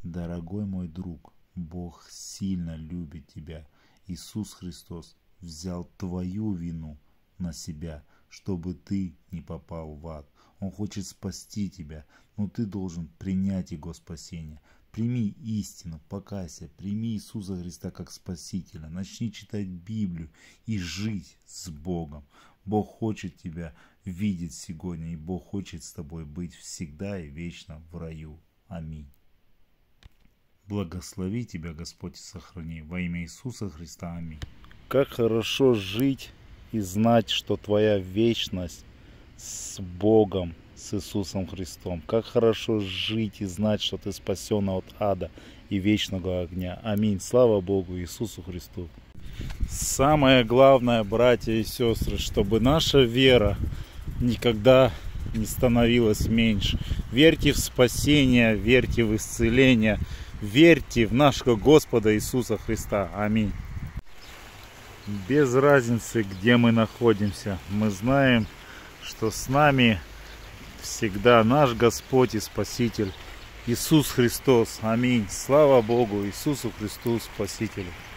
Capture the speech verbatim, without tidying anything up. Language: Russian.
Дорогой мой друг, Бог сильно любит тебя. Иисус Христос взял твою вину на себя, чтобы ты не попал в ад. Он хочет спасти тебя, но ты должен принять Его спасение. Прими истину, покайся, прими Иисуса Христа как Спасителя. Начни читать Библию и жить с Богом. Бог хочет тебя видеть сегодня, и Бог хочет с тобой быть всегда и вечно в раю. Аминь. Благослови тебя Господь и сохрани. Во имя Иисуса Христа. Аминь. Как хорошо жить и знать, что твоя вечность с Богом, с Иисусом Христом. Как хорошо жить и знать, что ты спасен от ада и вечного огня. Аминь. Слава Богу, Иисусу Христу. Самое главное, братья и сестры, чтобы наша вера никогда не становилась меньше. Верьте в спасение, верьте в исцеление, верьте в нашего Господа Иисуса Христа. Аминь. Без разницы, где мы находимся, мы знаем, что с нами всегда наш Господь и Спаситель Иисус Христос. Аминь. Слава Богу, Иисусу Христу Спасителю.